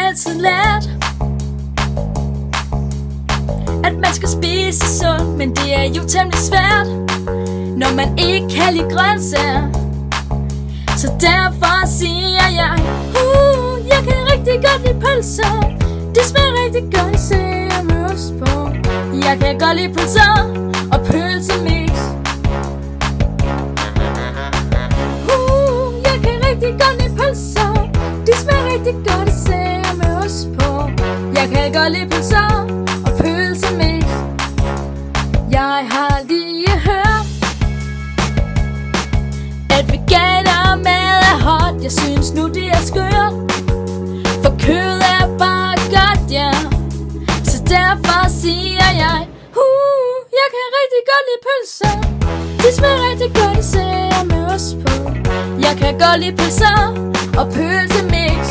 altid lært, at man skal spise sundt, men det er jo temmelig svært, når man ikke kan lide grøntsager. Så derfor siger jeg, jeg kan rigtig godt lide pølser. Det smager rigtig godt, især med ost på. Jeg kan godt lide pølser og pølsemix. Jeg kan rigtig godt lide pølser. Det smager rigtig godt, især med ost på. Jeg kan godt lide pølser og pølsemix. Jeg har lige hørt, at veganermad er hot. Jeg synes nu det er skørt, for kød er bare godt, ja. Så derfor siger jeg, jeg kan rigtig godt lide pølser. Det smager rigtig godt, især med ost på. Jeg kan godt lide pølser og pølsemix.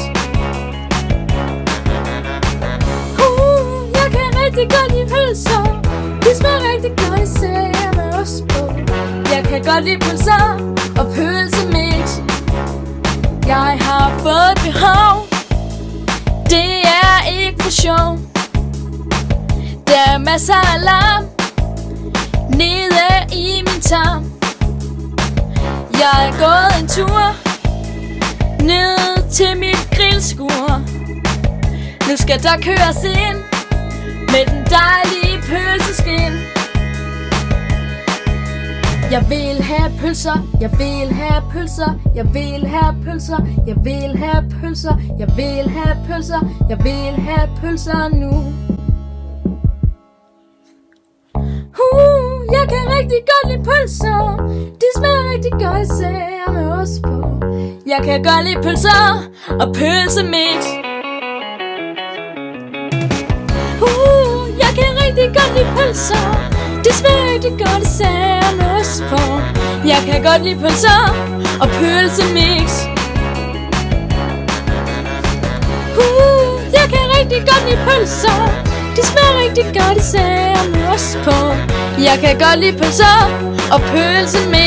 Jeg kan rigtig godt lide pølser. Det smager rigtig godt, især med ost på. Jeg kan godt lide pølser og pølsemix. Jeg har fået behov, det er ikke for sjov. Der er masser af larm nede i min tarm. Jeg er gået en tur ned til mit grillskur. Nu skal der køres ind med den dejlige pølseskin. Jeg vil have pølser, jeg vil have pølser, jeg vil have pølser, jeg vil have pølser, jeg vil have pølser, jeg vil have pølser nu. Jeg kan rigtig godt lide pølser. Det smager rigtig godt, især med ost på. Jeg kan godt lide pølser og pølsemix. Jeg kan rigtig godt lide pølser. Det smager rigtig godt, især med ost på. Jeg kan godt lide pølser og pølsemix. Jeg kan rigtig godt lide pølser. Det smager rigtig godt, især med ost på. Jeg kan godt lide pølser og pølsemix.